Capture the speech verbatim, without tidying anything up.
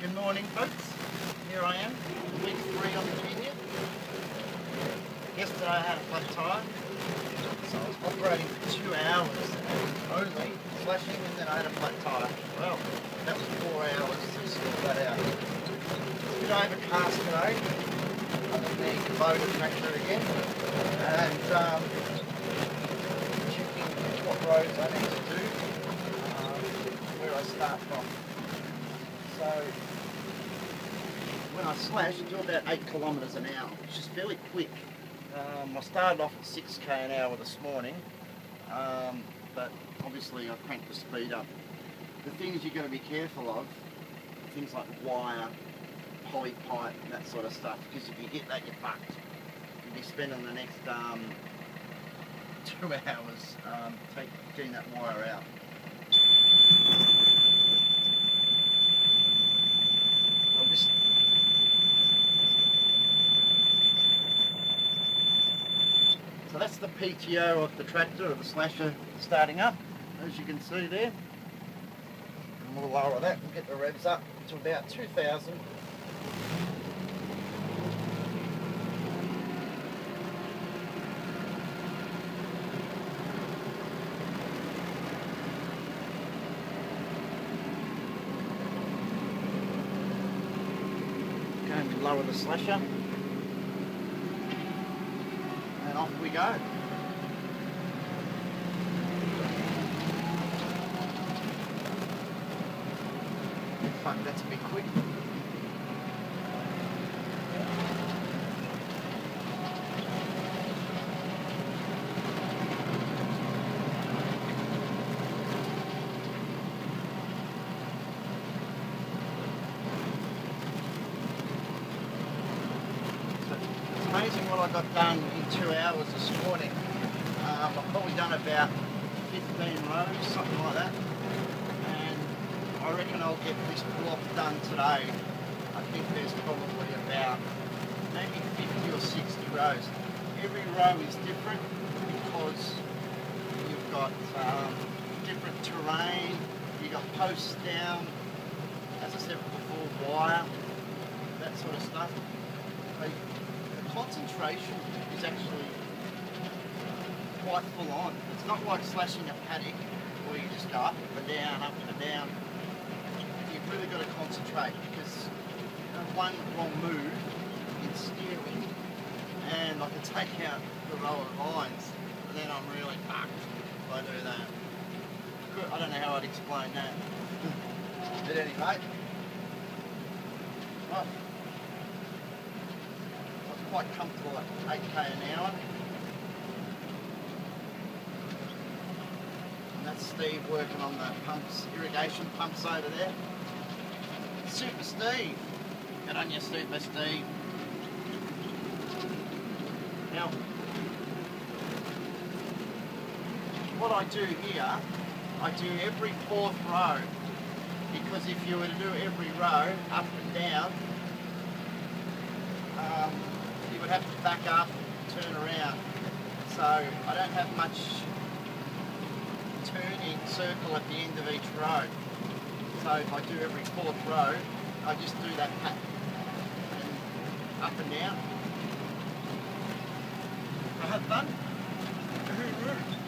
Good morning, folks. Here I am, week three on the Virginia. Yesterday I had a flat tyre, so I was operating for two hours only, slashing, and then I had a flat tyre. Well, that was four hours to sort that out. It's been overcast today, on the Kubota tractor again, and um, checking what roads I need to do, um, where I start from. So when I slash, I do about eight kilometres an hour, which is fairly quick. Um, I started off at six K an hour this morning, um, but obviously I cranked the speed up. The things you've got to be careful of, things like wire, poly pipe and that sort of stuff, because if you hit that you're fucked. You'll be spending the next um, two hours um, take, getting that wire out. Well, this So that's the P T O of the tractor, or the slasher, starting up, as you can see there. And we'll lower that, we'll get the revs up to about two thousand. Okay, and we lower the slasher. And off we go. Fuck, that's a bit quick. Amazing what I got done in two hours this morning. Um, I've probably done about fifteen rows, something like that. And I reckon I'll get this block done today. I think there's probably about maybe fifty or sixty rows. Every row is different because you've got um, different terrain, you've got posts down, as I said before, wire, that sort of stuff. So, concentration is actually quite full on. It's not like slashing a paddock where you just go up and down, up and down. You've really got to concentrate because you know, one wrong move in steering and I can take out the row of lines and then I'm really fucked if I do that. I don't know how I'd explain that. But anyway, right. Quite comfortable at eight K an hour. And that's Steve working on the pumps, irrigation pumps over there. Super Steve. Get on your Super Steve. Now, what I do here, I do every fourth row, because if you were to do every row up and down, um, you would have to back up, turn around. So I don't have much turning circle at the end of each row. So if I do every fourth row, I just do that pat and up and down. So have fun.